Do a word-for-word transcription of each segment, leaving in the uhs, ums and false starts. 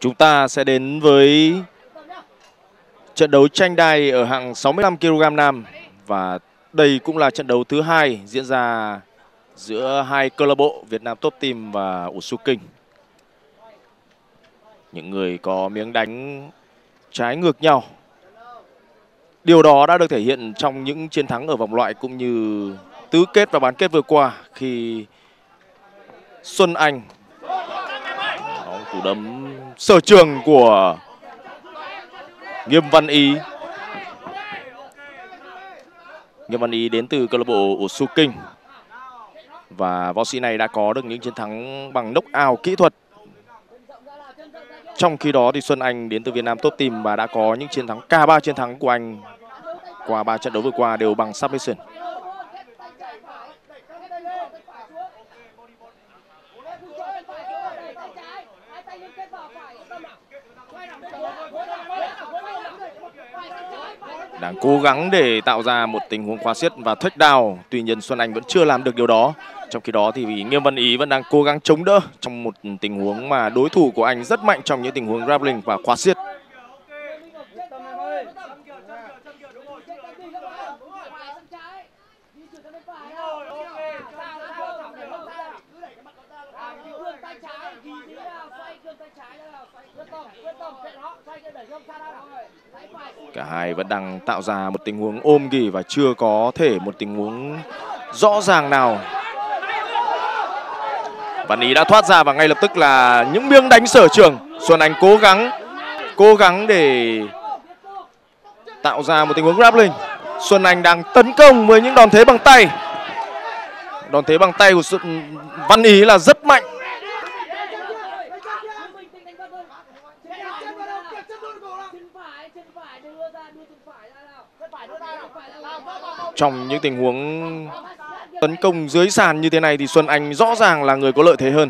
Chúng ta sẽ đến với trận đấu tranh đai ở hạng sáu mươi lăm ki lô gam nam. Và đây cũng là trận đấu thứ hai diễn ra giữa hai câu lạc bộ Việt Nam Top Team và Usuking. Những người có miếng đánh trái ngược nhau. Điều đó đã được thể hiện trong những chiến thắng ở vòng loại cũng như tứ kết và bán kết vừa qua khi Xuân Anh, cú đấm sở trường của Nghiêm Văn Ý. Nghiêm Văn Ý đến từ câu lạc bộ Usuking và võ sĩ này đã có được những chiến thắng bằng knockout kỹ thuật. Trong khi đó thì Xuân Anh đến từ Việt Nam Top Team và đã có những chiến thắng, cả ba chiến thắng của anh qua ba trận đấu vừa qua đều bằng submission. Đang cố gắng để tạo ra một tình huống khóa xiết và takedown. Tuy nhiên Xuân Anh vẫn chưa làm được điều đó. Trong khi đó thì Nghiêm Văn Ý vẫn đang cố gắng chống đỡ trong một tình huống mà đối thủ của anh rất mạnh trong những tình huống grappling và khóa xiết. Cả hai vẫn đang tạo ra một tình huống ôm ghì và chưa có thể một tình huống rõ ràng nào. Văn Ý đã thoát ra và ngay lập tức là những miếng đánh sở trường. Xuân Anh cố gắng cố gắng để tạo ra một tình huống grappling. Xuân Anh đang tấn công với những đòn thế bằng tay. Đòn thế bằng tay của Xuân... Văn Ý là rất mạnh. Trong những tình huống tấn công dưới sàn như thế này thì Xuân Anh rõ ràng là người có lợi thế hơn.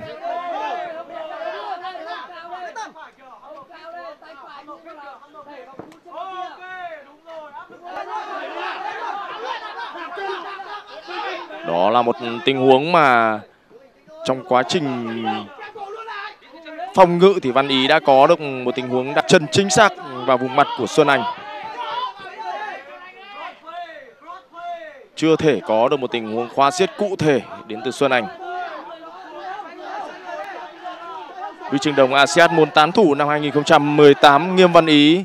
Đó là một tình huống mà trong quá trình phòng ngự thì Văn Ý đã có được một tình huống đặt chân chính xác vào vùng mặt của Xuân Anh. Chưa thể có được một tình huống khóa xiết cụ thể đến từ Xuân Anh. Huy chương đồng a sê an môn tán thủ năm hai nghìn không trăm mười tám, Nghiêm Văn Ý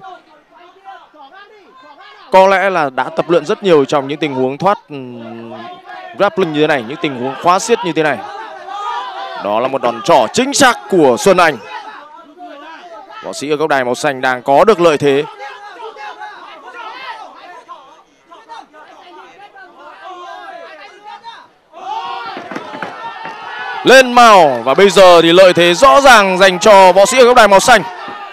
có lẽ là đã tập luyện rất nhiều trong những tình huống thoát grappling như thế này, những tình huống khóa xiết như thế này. Đó là một đòn trỏ chính xác của Xuân Anh. Võ sĩ ở góc đài màu xanh đang có được lợi thế. Lên màu và bây giờ thì lợi thế rõ ràng dành cho võ sĩ ở góc đài màu xanh.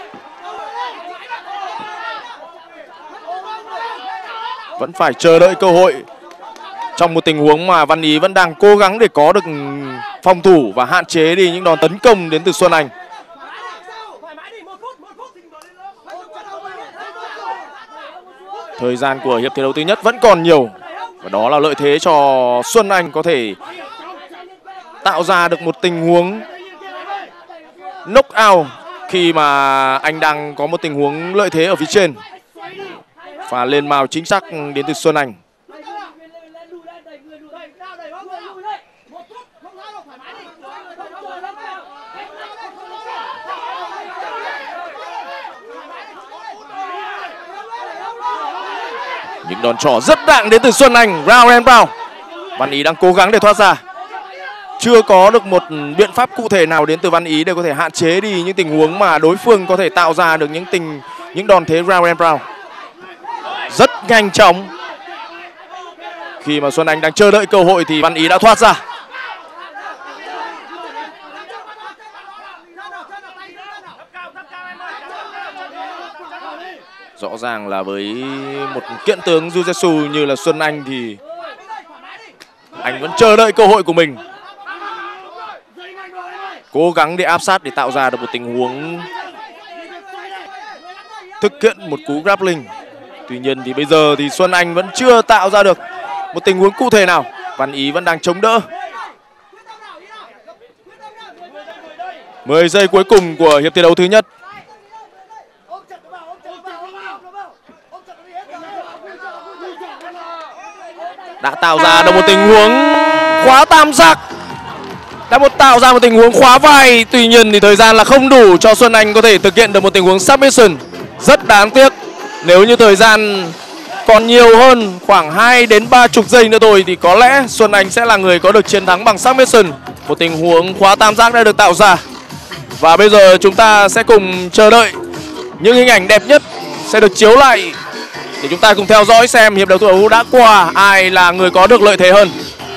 Vẫn phải chờ đợi cơ hội trong một tình huống mà Văn Ý vẫn đang cố gắng để có được phòng thủ và hạn chế đi những đòn tấn công đến từ Xuân Anh. Thời gian của hiệp thi đấu thứ nhất vẫn còn nhiều và đó là lợi thế cho Xuân Anh có thể tạo ra được một tình huống knockout khi mà anh đang có một tình huống lợi thế ở phía trên. Và lên màu chính xác đến từ Xuân Anh. Những đòn trỏ rất nặng đến từ Xuân Anh. Round and round. Văn Ý đang cố gắng để thoát ra. Chưa có được một biện pháp cụ thể nào đến từ Văn Ý để có thể hạn chế đi những tình huống mà đối phương có thể tạo ra được những tình những đòn thế round and round. Rất nhanh chóng. Khi mà Xuân Anh đang chờ đợi cơ hội thì Văn Ý đã thoát ra. Rõ ràng là với một kiện tướng jiu-jitsu như là Xuân Anh thì anh vẫn chờ đợi cơ hội của mình. Cố gắng để áp sát để tạo ra được một tình huống thực hiện một cú grappling. Tuy nhiên thì bây giờ thì Xuân Anh vẫn chưa tạo ra được một tình huống cụ thể nào. Văn Ý vẫn đang chống đỡ. mười giây cuối cùng của hiệp thi đấu thứ nhất. đã tạo ra được một tình huống khóa tam giác, đã một tạo ra một tình huống khóa vai. Tuy nhiên thì thời gian là không đủ cho Xuân Anh có thể thực hiện được một tình huống submission. Rất đáng tiếc. Nếu như thời gian còn nhiều hơn khoảng hai đến ba chục giây nữa thôi thì có lẽ Xuân Anh sẽ là người có được chiến thắng bằng submission. Một tình huống khóa tam giác đã được tạo ra. Và bây giờ chúng ta sẽ cùng chờ đợi những hình ảnh đẹp nhất sẽ được chiếu lại để chúng ta cùng theo dõi xem hiệp đấu thủ đã qua, ai là người có được lợi thế hơn.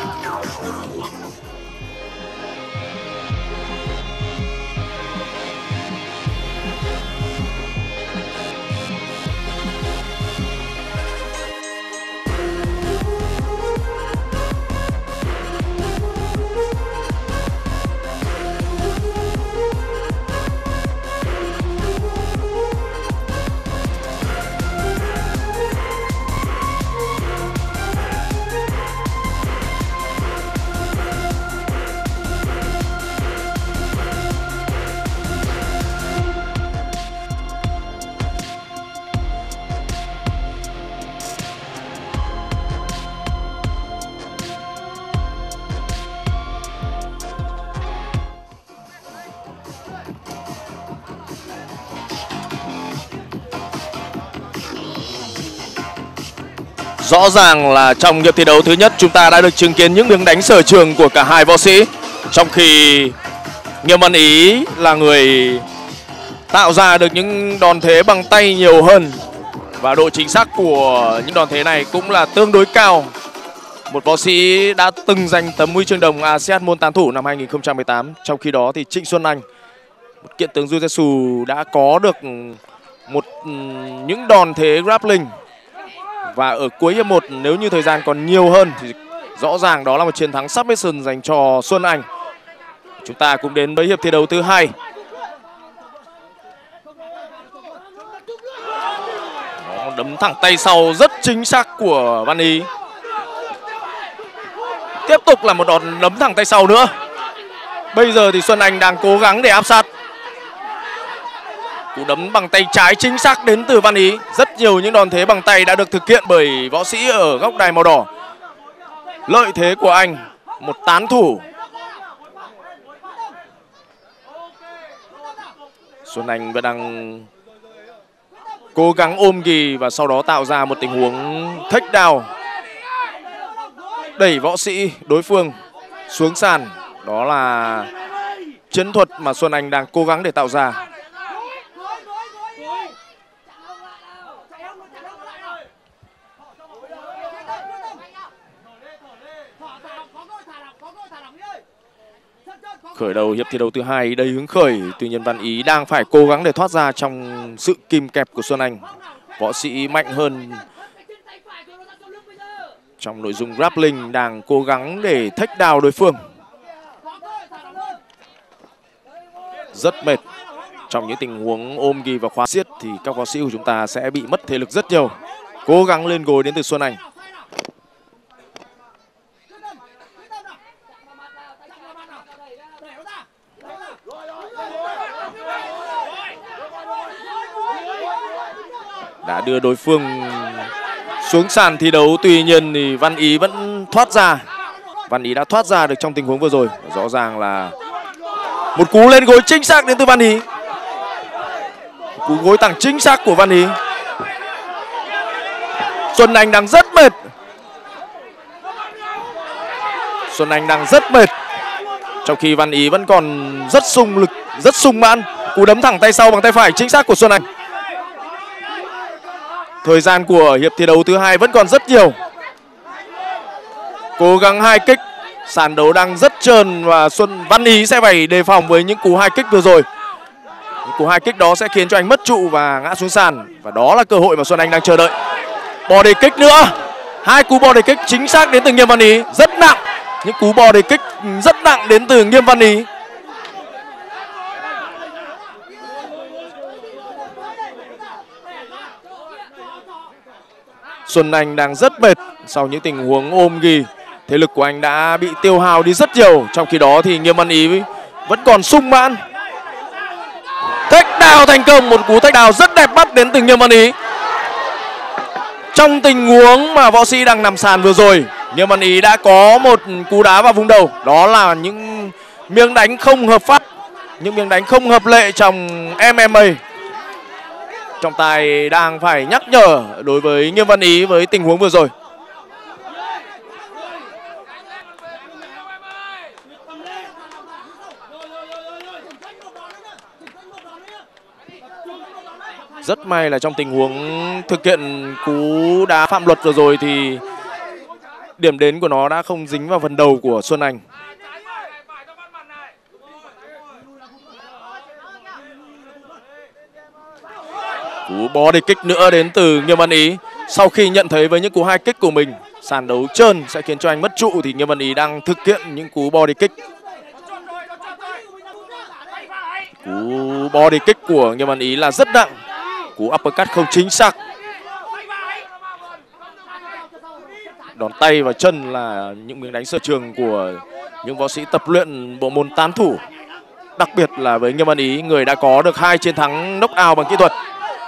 Rõ ràng là trong hiệp thi đấu thứ nhất chúng ta đã được chứng kiến những đường đánh sở trường của cả hai võ sĩ. Trong khi Nghiêm Văn Ý là người tạo ra được những đòn thế bằng tay nhiều hơn. Và độ chính xác của những đòn thế này cũng là tương đối cao. Một võ sĩ đã từng giành tấm huy chương đồng a sê an môn tán thủ năm hai nghìn không trăm mười tám. Trong khi đó thì Trịnh Xuân Anh, một kiện tướng Jiu-Jitsu, đã có được một những đòn thế grappling. Và ở cuối hiệp một, nếu như thời gian còn nhiều hơn thì rõ ràng đó là một chiến thắng submission dành cho Xuân Anh. Chúng ta cùng đến với hiệp thi đấu thứ hai. Đó, đấm thẳng tay sau rất chính xác của Văn Ý. Tiếp tục là một đòn đấm thẳng tay sau nữa. Bây giờ thì Xuân Anh đang cố gắng để áp sát. Cú đấm bằng tay trái chính xác đến từ Văn Ý. Rất nhiều những đòn thế bằng tay đã được thực hiện bởi võ sĩ ở góc đài màu đỏ. Lợi thế của anh, một tán thủ. Xuân Anh vẫn đang cố gắng ôm ghì và sau đó tạo ra một tình huống take down, đẩy võ sĩ đối phương xuống sàn. Đó là chiến thuật mà Xuân Anh đang cố gắng để tạo ra. Khởi đầu hiệp thi đấu thứ hai đầy hứng khởi, tuy nhiên Văn Ý đang phải cố gắng để thoát ra trong sự kìm kẹp của Xuân Anh. Võ sĩ mạnh hơn trong nội dung grappling đang cố gắng để take down đối phương. Rất mệt. Trong những tình huống ôm ghi và khóa siết thì các võ sĩ của chúng ta sẽ bị mất thể lực rất nhiều. Cố gắng lên gối đến từ Xuân Anh. Đã đưa đối phương xuống sàn thi đấu, tuy nhiên thì Văn Ý vẫn thoát ra. Văn Ý đã thoát ra được trong tình huống vừa rồi. Rõ ràng là một cú lên gối chính xác đến từ Văn Ý. Cú gối thẳng chính xác của Văn Ý. Xuân Anh đang rất mệt. Xuân Anh đang rất mệt. Trong khi Văn Ý vẫn còn rất sung lực, rất sung mãn. Cú đấm thẳng tay sau bằng tay phải chính xác của Xuân Anh. Thời gian của hiệp thi đấu thứ hai vẫn còn rất nhiều. Cố gắng hai kích. Sàn đấu đang rất trơn và Xuân Văn Ý sẽ phải đề phòng với những cú hai kích vừa rồi. Những cú hai kích đó sẽ khiến cho anh mất trụ và ngã xuống sàn. Và đó là cơ hội mà Xuân Anh đang chờ đợi. Body kick nữa. Hai cú body kick chính xác đến từ Nghiêm Văn Ý. Rất nặng. Những cú body kick rất nặng đến từ Nghiêm Văn Ý. Xuân Anh đang rất mệt sau những tình huống ôm ghi. Thể lực của anh đã bị tiêu hao đi rất nhiều. Trong khi đó thì Nghiêm Văn Ý vẫn còn sung mãn. Take down thành công. Một cú take down rất đẹp mắt đến từ Nghiêm Văn Ý. Trong tình huống mà võ sĩ đang nằm sàn vừa rồi, Nghiêm Văn Ý đã có một cú đá vào vùng đầu. Đó là những miếng đánh không hợp pháp, những miếng đánh không hợp lệ trong em em a. Trọng tài đang phải nhắc nhở đối với Nghiêm Văn Ý với tình huống vừa rồi. Rất may là trong tình huống thực hiện cú đá phạm luật vừa rồi thì điểm đến của nó đã không dính vào phần đầu của Xuân Anh. Cú body kick nữa đến từ Nghiêm Văn Ý. Sau khi nhận thấy với những cú hai kích của mình sàn đấu trơn sẽ khiến cho anh mất trụ thì Nghiêm Văn Ý đang thực hiện những cú body kick. Cú body kick của Nghiêm Văn Ý là rất nặng. Cú uppercut không chính xác. Đòn tay và chân là những miếng đánh sở trường của những võ sĩ tập luyện bộ môn tán thủ. Đặc biệt là với Nghiêm Văn Ý, người đã có được hai chiến thắng knockout bằng kỹ thuật.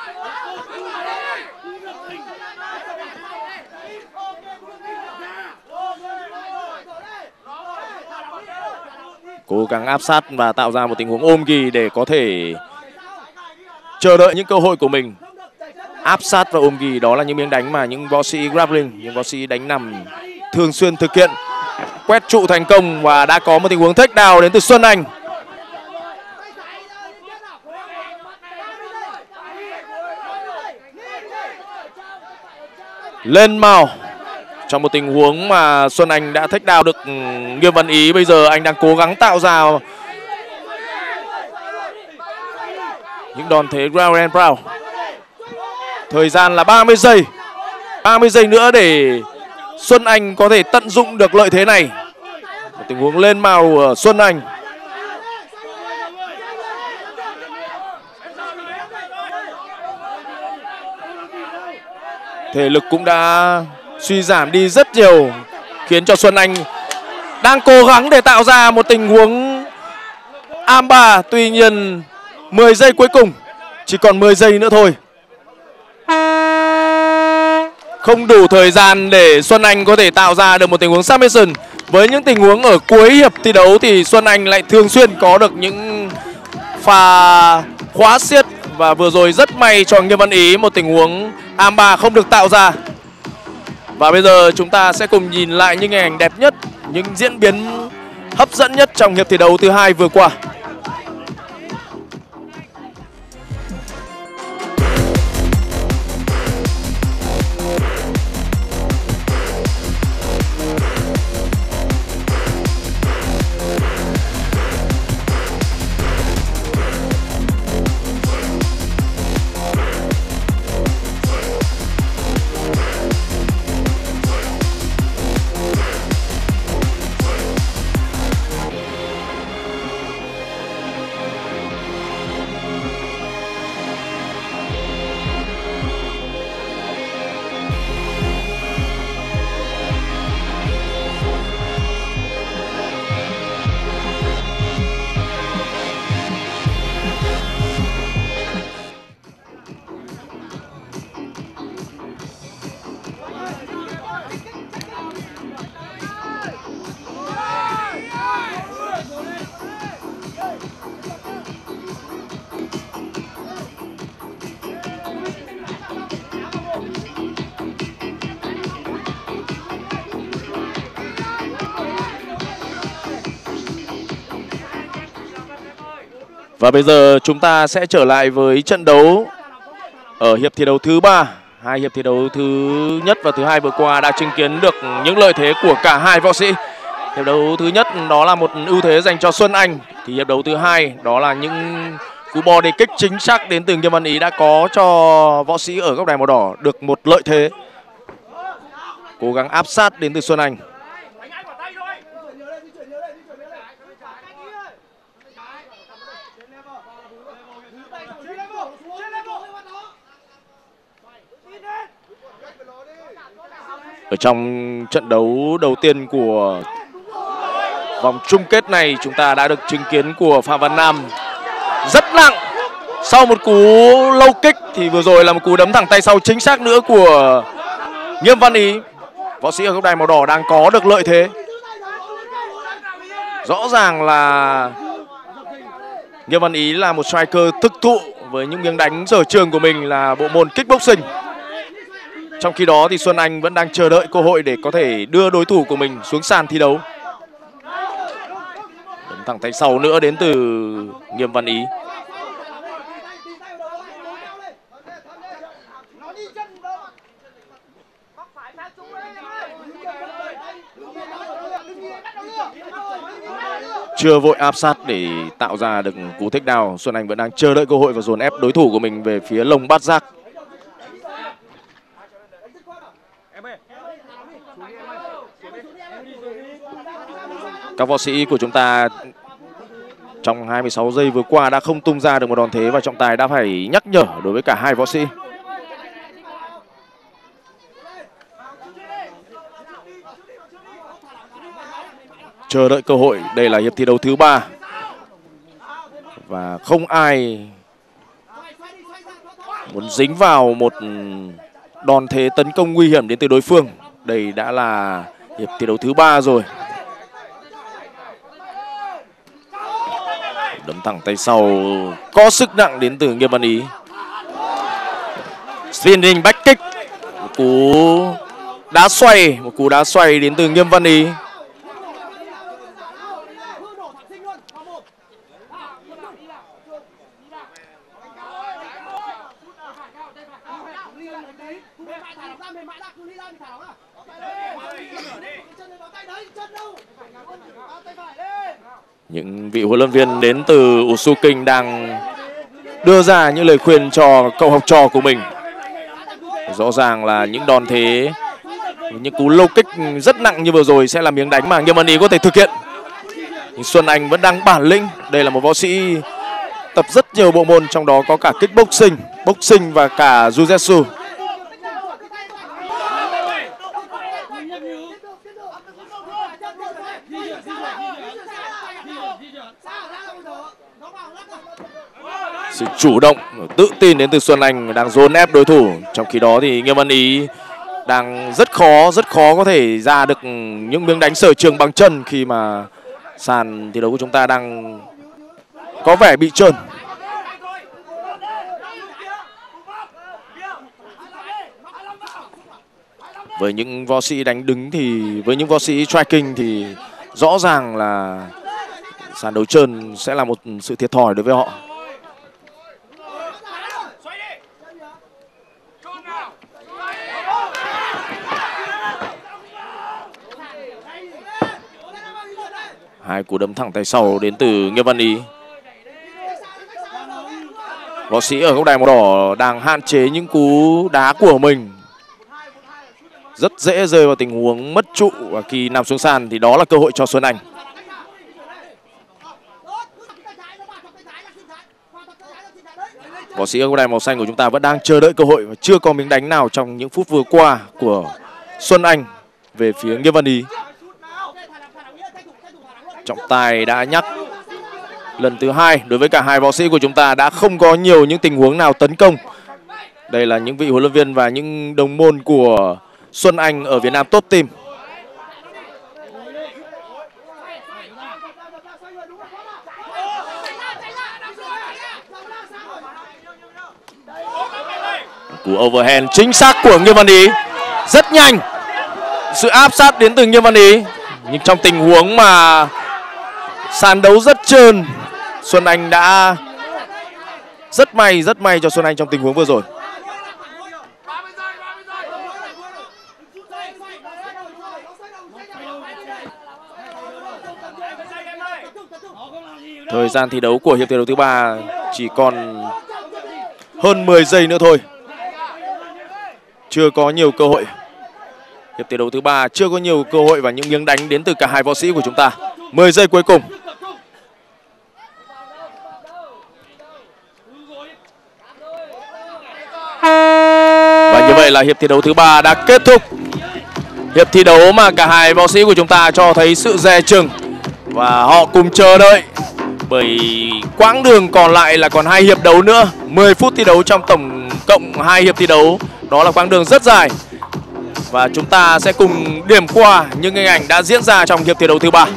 Cố gắng áp sát và tạo ra một tình huống ôm ghì để có thể chờ đợi những cơ hội của mình. Áp sát và ôm ghì đó là những miếng đánh mà những võ sĩ grappling, những võ sĩ đánh nằm thường xuyên thực hiện. Quét trụ thành công và đã có một tình huống takedown đến từ Xuân Anh. Lên màu. Trong một tình huống mà Xuân Anh đã takedown được Nghiêm Văn Ý, bây giờ anh đang cố gắng tạo ra những đòn thế ground and pound. Thời gian là ba mươi giây. ba mươi giây nữa để Xuân Anh có thể tận dụng được lợi thế này. Một tình huống lên màu của Xuân Anh. Thể lực cũng đã suy giảm đi rất nhiều, khiến cho Xuân Anh đang cố gắng để tạo ra một tình huống armbar. Tuy nhiên mười giây cuối cùng, chỉ còn mười giây nữa thôi. Không đủ thời gian để Xuân Anh có thể tạo ra được một tình huống submission. Với những tình huống ở cuối hiệp thi đấu thì Xuân Anh lại thường xuyên có được những pha khóa xiết. Và vừa rồi rất may cho Nghiêm Văn Ý, một tình huống armbar không được tạo ra. Và bây giờ chúng ta sẽ cùng nhìn lại những hình ảnh đẹp nhất, những diễn biến hấp dẫn nhất trong hiệp thi đấu thứ hai vừa qua. Và bây giờ chúng ta sẽ trở lại với trận đấu ở hiệp thi đấu thứ ba. Hai hiệp thi đấu thứ nhất và thứ hai vừa qua đã chứng kiến được những lợi thế của cả hai võ sĩ. Hiệp đấu thứ nhất đó là một ưu thế dành cho Xuân Anh. Thì hiệp đấu thứ hai đó là những cú body kick chính xác đến từ Nghiêm Văn Ý đã có cho võ sĩ ở góc đài màu đỏ được một lợi thế. Cố gắng áp sát đến từ Xuân Anh. Ở trong trận đấu đầu tiên của vòng chung kết này, chúng ta đã được chứng kiến của Phạm Văn Nam rất nặng. Sau một cú low kick thì vừa rồi là một cú đấm thẳng tay sau chính xác nữa của Nghiêm Văn Ý. Võ sĩ ở góc đài màu đỏ đang có được lợi thế. Rõ ràng là Nghiêm Văn Ý là một striker thực thụ với những miếng đánh sở trường của mình là bộ môn kickboxing. Trong khi đó thì Xuân Anh vẫn đang chờ đợi cơ hội để có thể đưa đối thủ của mình xuống sàn thi đấu. Đấm thẳng tay sau nữa đến từ Nghiêm Văn Ý. Chưa vội áp sát để tạo ra được cú take down. Xuân Anh vẫn đang chờ đợi cơ hội và dồn ép đối thủ của mình về phía lồng bát giác. Các võ sĩ của chúng ta trong hai mươi sáu giây vừa qua đã không tung ra được một đòn thế và trọng tài đã phải nhắc nhở đối với cả hai võ sĩ. Chờ đợi cơ hội. Đây là hiệp thi đấu thứ ba và không ai muốn dính vào một đòn thế tấn công nguy hiểm đến từ đối phương. Đây đã là hiệp thi đấu thứ ba rồi. Đấm thẳng tay sau có sức nặng đến từ Nghiêm Văn Ý. Spinning back kick. Một cú đá xoay, một cú đá xoay đến từ Nghiêm Văn Ý. Những vị huấn luyện viên đến từ Usu King đang đưa ra những lời khuyên cho cậu học trò của mình. Rõ ràng là những đòn thế, những cú low kick rất nặng như vừa rồi sẽ là miếng đánh mà Nghiêm Văn Ý có thể thực hiện. Nhưng Xuân Anh vẫn đang bản lĩnh. Đây là một võ sĩ tập rất nhiều bộ môn, trong đó có cả kickboxing, boxing và cả jiu-jitsu. Sự chủ động, tự tin đến từ Xuân Anh đang dồn ép đối thủ. Trong khi đó thì Nghiêm Văn Ý đang rất khó, rất khó có thể ra được những miếng đánh sở trường bằng chân khi mà sàn thi đấu của chúng ta đang có vẻ bị trơn. Với những võ sĩ đánh đứng thì với những võ sĩ striking thì rõ ràng là sàn đấu trơn sẽ là một sự thiệt thòi đối với họ. Hai cú đấm thẳng tay sau đến từ Nghiêm Văn Ý. Võ sĩ ở góc đài màu đỏ đang hạn chế những cú đá của mình. Rất dễ rơi vào tình huống mất trụ, và khi nằm xuống sàn thì đó là cơ hội cho Xuân Anh. Võ sĩ ở góc đài màu xanh của chúng ta vẫn đang chờ đợi cơ hội và chưa có miếng đánh nào trong những phút vừa qua của Xuân Anh về phía Nghiêm Văn Ý. Trọng tài đã nhắc lần thứ hai đối với cả hai võ sĩ của chúng ta đã không có nhiều những tình huống nào tấn công. Đây là những vị huấn luyện viên và những đồng môn của Xuân Anh ở Việt Nam Top Team. Cú overhand chính xác của Nghiêm Văn Ý, rất nhanh. Sự áp sát đến từ Nghiêm Văn Ý, nhưng trong tình huống mà sàn đấu rất trơn, Xuân Anh đã rất may, rất may cho Xuân Anh trong tình huống vừa rồi. Thời gian thi đấu của hiệp thi đấu thứ ba chỉ còn hơn mười giây nữa thôi. Chưa có nhiều cơ hội. Hiệp thi đấu thứ ba chưa có nhiều cơ hội và những miếng đánh đến từ cả hai võ sĩ của chúng ta. mười giây cuối cùng. Và như vậy là hiệp thi đấu thứ ba đã kết thúc. Hiệp thi đấu mà cả hai võ sĩ của chúng ta cho thấy sự dè chừng và họ cùng chờ đợi, bởi quãng đường còn lại là còn hai hiệp đấu nữa. mười phút thi đấu trong tổng cộng hai hiệp thi đấu, đó là quãng đường rất dài. Và chúng ta sẽ cùng điểm qua những hình ảnh đã diễn ra trong hiệp thi đấu thứ ba.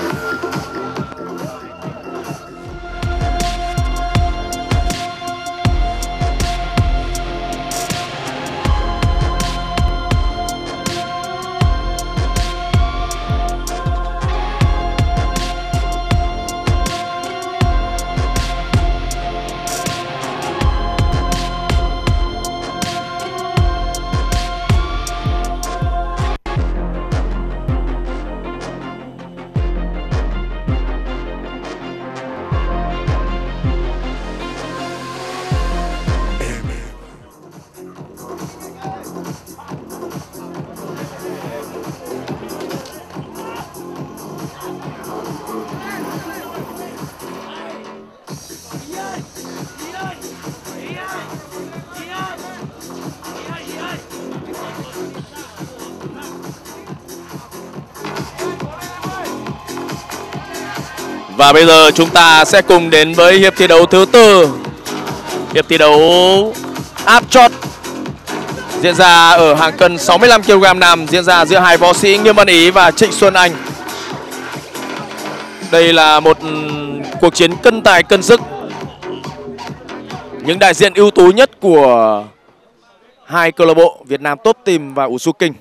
Và bây giờ chúng ta sẽ cùng đến với hiệp thi đấu thứ tư. Hiệp thi đấu áp chót diễn ra ở hạng cân sáu mươi lăm ki lô gam nam, diễn ra giữa hai võ sĩ Nghiêm Văn Ý và Trịnh Xuân Anh. Đây là một cuộc chiến cân tài cân sức. Những đại diện ưu tú nhất của hai câu lạc bộ Việt Nam Top Team và Wushu King.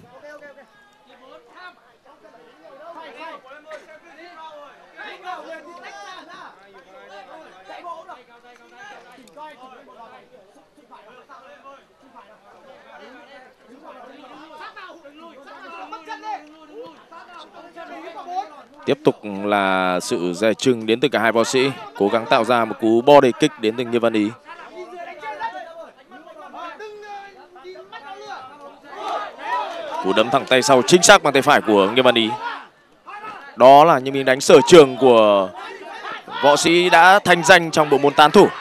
Tiếp tục là sự dè chừng đến từ cả hai võ sĩ, cố gắng tạo ra một cú body kick đến từ Nghiêm Văn Ý. Cú đấm thẳng tay sau chính xác bằng tay phải của Nghiêm Văn Ý. Đó là những miếng đánh sở trường của võ sĩ đã thành danh trong bộ môn tán thủ.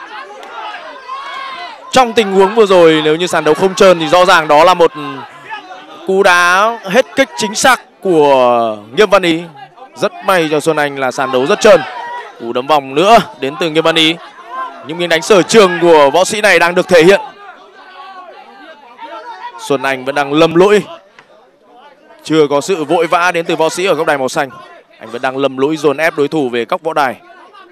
Trong tình huống vừa rồi, nếu như sàn đấu không trơn thì rõ ràng đó là một cú đá hết kích chính xác của Nghiêm Văn Ý. Rất may cho Xuân Anh là sàn đấu rất trơn. Cú đấm vòng nữa đến từ Nghiêm Văn Ý. Những miếng đánh sở trường của võ sĩ này đang được thể hiện. Xuân Anh vẫn đang lầm lỗi. Chưa có sự vội vã đến từ võ sĩ ở góc đài màu xanh. Anh vẫn đang lầm lỗi dồn ép đối thủ về góc võ đài.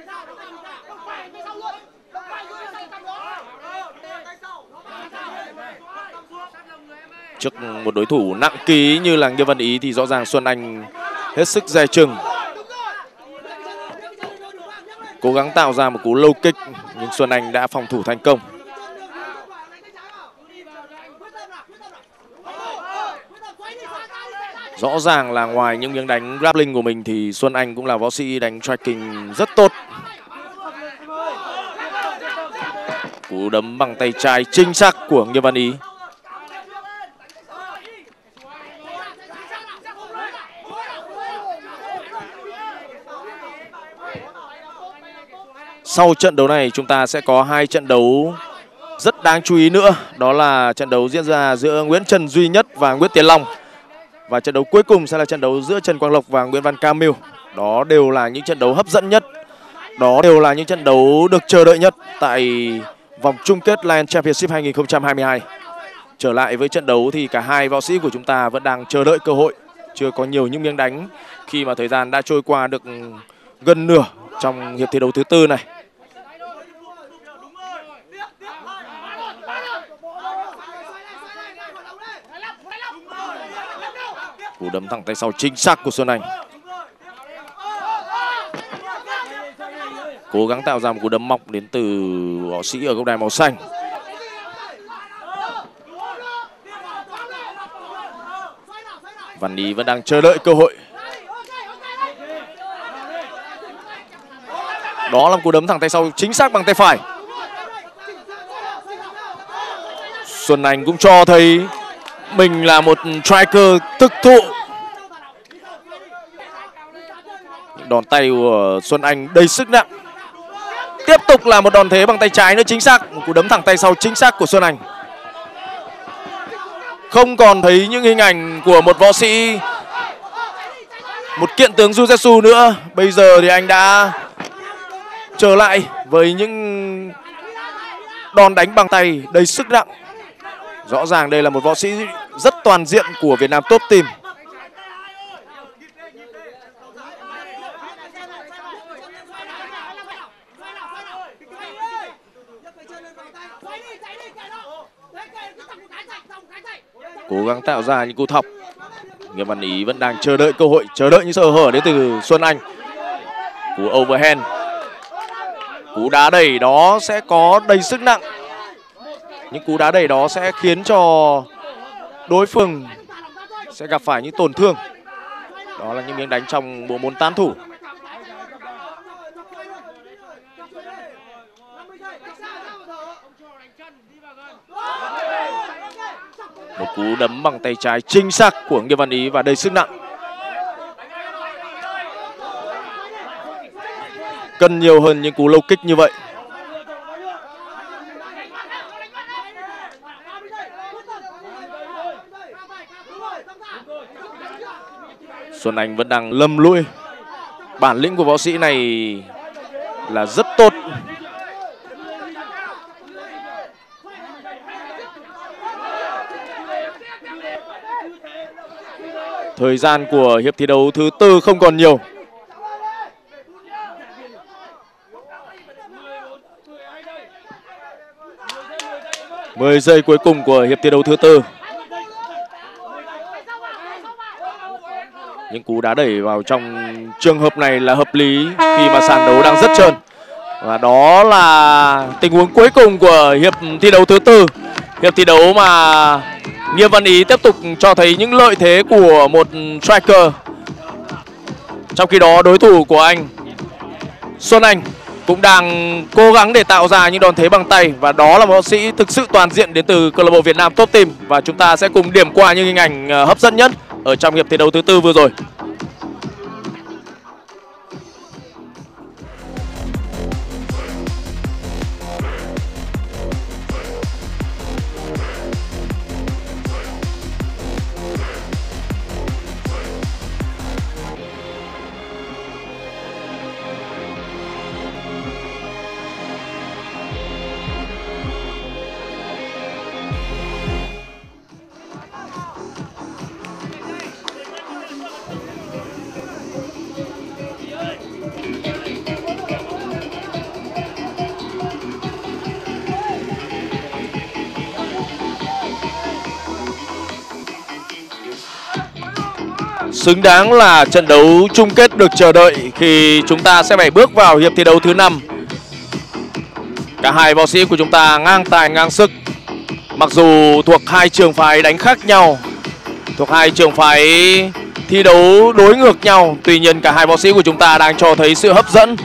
Trước một đối thủ nặng ký như là Nghiêm Văn Ý thì rõ ràng Xuân Anh hết sức dè chừng. Cố gắng tạo ra một cú low kick nhưng Xuân Anh đã phòng thủ thành công. Rõ ràng là ngoài những miếng đánh grappling của mình thì Xuân Anh cũng là võ sĩ đánh striking rất tốt. Cú đấm bằng tay trái chính xác của Nghiêm Văn Ý. Sau trận đấu này chúng ta sẽ có hai trận đấu rất đáng chú ý nữa. Đó là trận đấu diễn ra giữa Nguyễn Trần Duy Nhất và Nguyễn Tiến Long. Và trận đấu cuối cùng sẽ là trận đấu giữa Trần Quang Lộc và Nguyễn Văn Cam Miu. Đó đều là những trận đấu hấp dẫn nhất. Đó đều là những trận đấu được chờ đợi nhất tại vòng chung kết Lion Championship hai nghìn không trăm hai mươi hai. Trở lại với trận đấu thì cả hai võ sĩ của chúng ta vẫn đang chờ đợi cơ hội. Chưa có nhiều những miếng đánh khi mà thời gian đã trôi qua được gần nửa trong hiệp thi đấu thứ tư này. Cú đấm thẳng tay sau chính xác của Xuân Anh. Cố gắng tạo ra một cú đấm mọc đến từ võ sĩ ở góc đài màu xanh. Văn Ý vẫn đang chờ đợi cơ hội. Đó là một cú đấm thẳng tay sau chính xác bằng tay phải. Xuân Anh cũng cho thấy mình là một striker thực thụ. Những đòn tay của Xuân Anh đầy sức nặng. Tiếp tục là một đòn thế bằng tay trái nữa chính xác. Một cú đấm thẳng tay sau chính xác của Xuân Anh. Không còn thấy những hình ảnh của một võ sĩ, một kiện tướng Jiu-Jitsu nữa. Bây giờ thì anh đã trở lại với những đòn đánh bằng tay đầy sức nặng. Rõ ràng đây là một võ sĩ rất toàn diện của Việt Nam Top Team. Cố gắng tạo ra những cú thọc. Nghiêm Văn Ý vẫn đang chờ đợi cơ hội, chờ đợi những sơ hở đến từ Xuân Anh. Cú overhand, cú đá đẩy đó sẽ có đầy sức nặng. Những cú đá đẩy đó sẽ khiến cho đối phương sẽ gặp phải những tổn thương. Đó là những miếng đánh trong bộ môn tán thủ. Một cú đấm bằng tay trái chính xác của Nghiêm Văn Ý và đầy sức nặng. Cần nhiều hơn những cú low kick như vậy. Xuân Anh vẫn đang lầm lũi. Bản lĩnh của võ sĩ này là rất tốt. Thời gian của hiệp thi đấu thứ tư không còn nhiều. mười giây cuối cùng của hiệp thi đấu thứ tư. Những cú đá đẩy vào trong trường hợp này là hợp lý khi mà sàn đấu đang rất trơn. Và đó là tình huống cuối cùng của hiệp thi đấu thứ tư. Hiệp thi đấu mà Nghiêm Văn Ý tiếp tục cho thấy những lợi thế của một striker. Trong khi đó đối thủ của anh Xuân Anh cũng đang cố gắng để tạo ra những đòn thế bằng tay. Và đó là một võ sĩ thực sự toàn diện đến từ câu lạc bộ Việt Nam Top Team. Và chúng ta sẽ cùng điểm qua những hình ảnh hấp dẫn nhất ở trong hiệp thi đấu thứ tư vừa rồi. Xứng đáng là trận đấu chung kết được chờ đợi khi chúng ta sẽ phải bước vào hiệp thi đấu thứ năm. Cả hai võ sĩ của chúng ta ngang tài ngang sức. Mặc dù thuộc hai trường phái đánh khác nhau, thuộc hai trường phái thi đấu đối ngược nhau, tuy nhiên cả hai võ sĩ của chúng ta đang cho thấy sự hấp dẫn.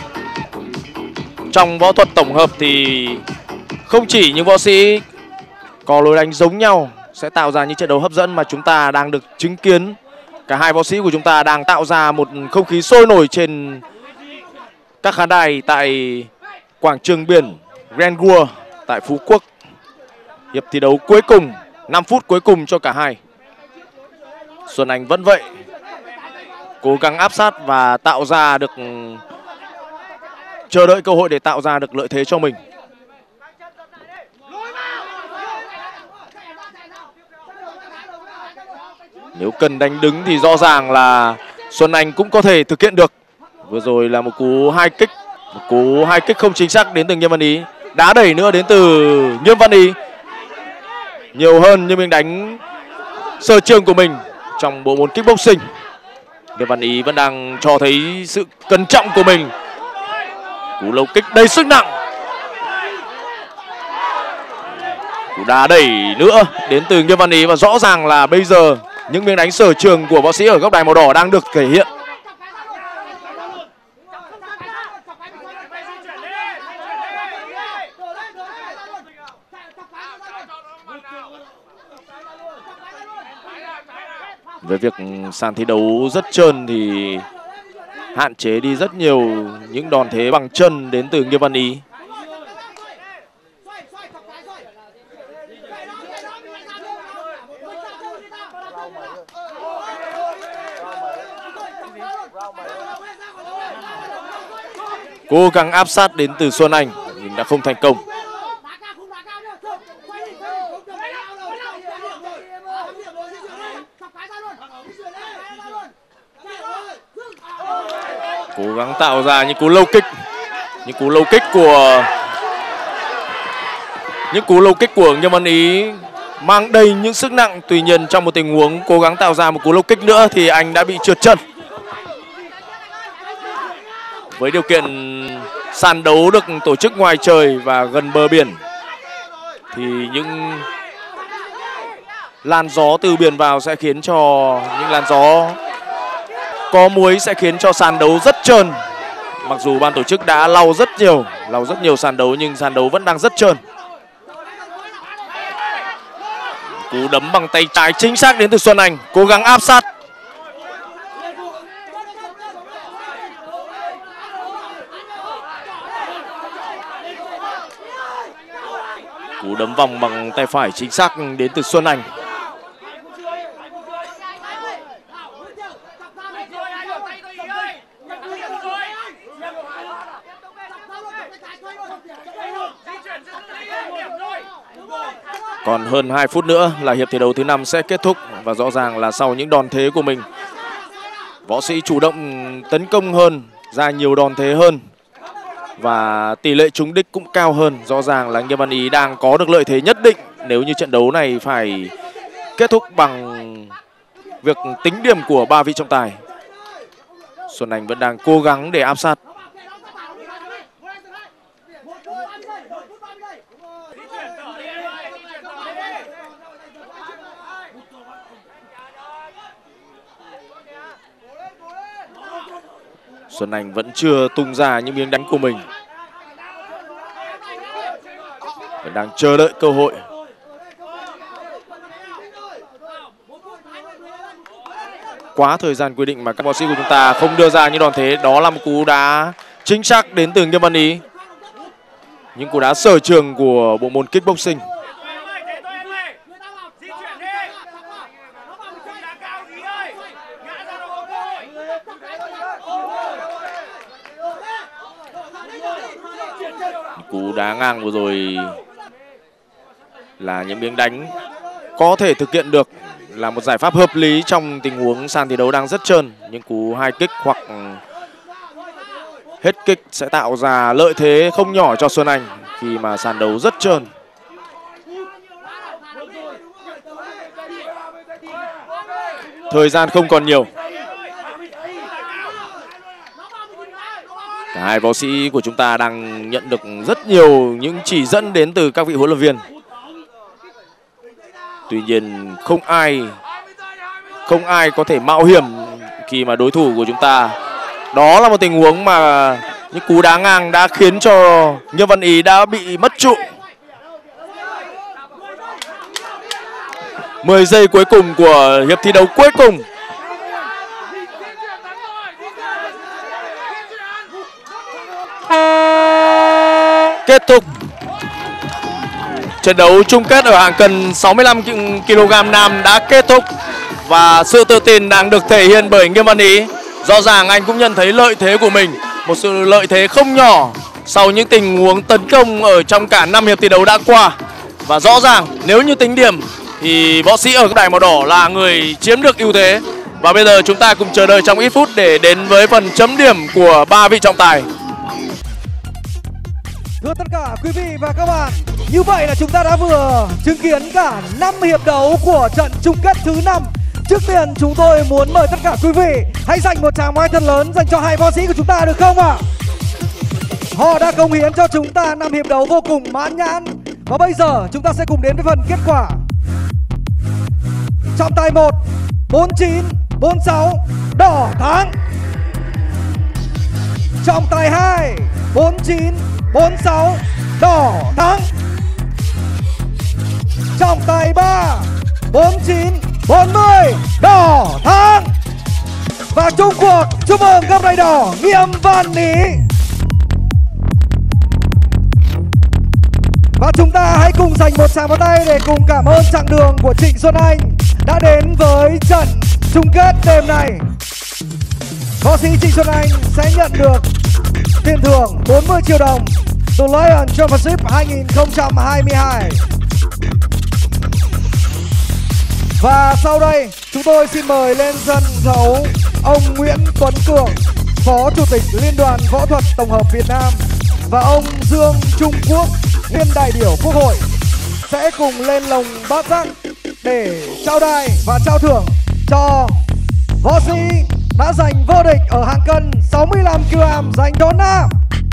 Trong võ thuật tổng hợp thì không chỉ những võ sĩ có lối đánh giống nhau sẽ tạo ra những trận đấu hấp dẫn, mà chúng ta đang được chứng kiến cả hai võ sĩ của chúng ta đang tạo ra một không khí sôi nổi trên các khán đài tại quảng trường biển Grand World tại Phú Quốc. Hiệp thi đấu cuối cùng, năm phút cuối cùng cho cả hai. Xuân Anh vẫn vậy, cố gắng áp sát và tạo ra được, chờ đợi cơ hội để tạo ra được lợi thế cho mình. Nếu cần đánh đứng thì rõ ràng là Xuân Anh cũng có thể thực hiện được. Vừa rồi là một cú hai kích, một cú hai kích không chính xác đến từ Nghiêm Văn Ý. Đá đẩy nữa đến từ Nghiêm Văn Ý. Nhiều hơn nhưng mình đánh sở trường của mình trong bộ môn kickboxing. Nghiêm Văn Ý vẫn đang cho thấy sự cẩn trọng của mình. Cú low kick đầy sức nặng. Cú đá đẩy nữa đến từ Nghiêm Văn Ý. Và rõ ràng là bây giờ những miếng đánh sở trường của võ sĩ ở góc đài màu đỏ đang được thể hiện. Với việc sàn thi đấu rất trơn thì hạn chế đi rất nhiều những đòn thế bằng chân đến từ Nghiêm Văn Ý. Cố gắng áp sát đến từ Xuân Anh nhưng đã không thành công. Cố gắng tạo ra những cú low kick, những cú low kick của những cú low kick của Nghiêm Văn Ý mang đầy những sức nặng. Tuy nhiên trong một tình huống cố gắng tạo ra một cú low kick nữa thì anh đã bị trượt chân. Với điều kiện sàn đấu được tổ chức ngoài trời và gần bờ biển thì những làn gió từ biển vào sẽ khiến cho những làn gió có muối sẽ khiến cho sàn đấu rất trơn. Mặc dù ban tổ chức đã lau rất nhiều, lau rất nhiều sàn đấu nhưng sàn đấu vẫn đang rất trơn. Cú đấm bằng tay trái chính xác đến từ Xuân Anh, cố gắng áp sát. Cú đấm vòng bằng tay phải chính xác đến từ Xuân Anh. Còn hơn hai phút nữa là hiệp thi đấu thứ năm sẽ kết thúc. Và rõ ràng là sau những đòn thế của mình, võ sĩ chủ động tấn công hơn, ra nhiều đòn thế hơn và tỷ lệ trúng đích cũng cao hơn. Rõ ràng là Nghiêm Văn Ý đang có được lợi thế nhất định nếu như trận đấu này phải kết thúc bằng việc tính điểm của ba vị trọng tài. Xuân Anh vẫn đang cố gắng để áp sát. Xuân Anh vẫn chưa tung ra những miếng đánh của mình, vẫn đang chờ đợi cơ hội. Quá thời gian quy định mà các võ sĩ của chúng ta không đưa ra những đòn thế. Đó là một cú đá chính xác đến từ Nghiêm Văn Ý, những cú đá sở trường của bộ môn kickboxing. Cú đá ngang vừa rồi là những miếng đánh có thể thực hiện được, là một giải pháp hợp lý trong tình huống sàn thi đấu đang rất trơn. Những cú hai kích hoặc hết kích sẽ tạo ra lợi thế không nhỏ cho Xuân Anh khi mà sàn đấu rất trơn. Thời gian không còn nhiều. Cả hai võ sĩ của chúng ta đang nhận được rất nhiều những chỉ dẫn đến từ các vị huấn luyện viên. Tuy nhiên không ai không ai có thể mạo hiểm khi mà đối thủ của chúng ta. Đó là một tình huống mà những cú đá ngang đã khiến cho Nghiêm Văn Ý đã bị mất trụ. mười giây cuối cùng của hiệp thi đấu cuối cùng. Kết thúc trận đấu chung kết ở hạng cân sáu mươi lăm ki lô gam nam đã kết thúc và sự tự tin đang được thể hiện bởi Nghiêm Văn Ý. Rõ ràng anh cũng nhận thấy lợi thế của mình, một sự lợi thế không nhỏ sau những tình huống tấn công ở trong cả năm hiệp thi đấu đã qua. Và rõ ràng nếu như tính điểm thì võ sĩ ở đài màu đỏ là người chiếm được ưu thế. Và bây giờ chúng ta cùng chờ đợi trong ít phút để đến với phần chấm điểm của ba vị trọng tài. Thưa tất cả quý vị và các bạn, như vậy là chúng ta đã vừa chứng kiến cả năm hiệp đấu của trận chung kết thứ năm. Trước tiên chúng tôi muốn mời tất cả quý vị hãy dành một tràng pháo thật lớn dành cho hai võ sĩ của chúng ta được không ạ? Họ đã cống hiến cho chúng ta năm hiệp đấu vô cùng mãn nhãn. Và bây giờ chúng ta sẽ cùng đến với phần kết quả. Trọng tài một, bốn chín bốn sáu, đỏ thắng. Trọng tài hai, bốn chín bốn sáu, đỏ thắng. Trọng tài ba, bốn chín bốn mươi, đỏ thắng. Và chung cuộc chúc mừng gấp đài đỏ Nghiêm Văn Ý. Và chúng ta hãy cùng dành một tràng pháo tay để cùng cảm ơn chặng đường của Trịnh Xuân Anh đã đến với trận chung kết đêm này. Võ sĩ Trịnh Xuân Anh sẽ nhận được tiền thưởng bốn mươi triệu đồng từ Lion Championship hai nghìn không trăm hai mươi hai. Và sau đây chúng tôi xin mời lên sân khấu ông Nguyễn Tuấn Cường, Phó Chủ tịch Liên đoàn Võ thuật Tổng hợp Việt Nam, và ông Dương Trung Quốc, viên đại biểu Quốc hội sẽ cùng lên lồng bát giác để trao đài và trao thưởng cho võ sĩ đã giành vô địch ở hạng cân sáu mươi lăm ki lô gam dành cho nam.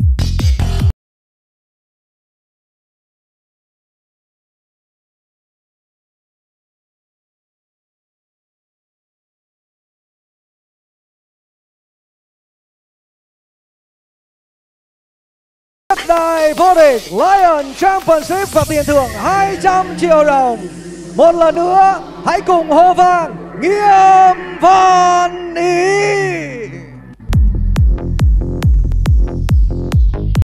Đài vô địch Lion Championship và tiền thưởng hai trăm triệu đồng. Một lần nữa hãy cùng hô vang Nghiêm Văn Ý.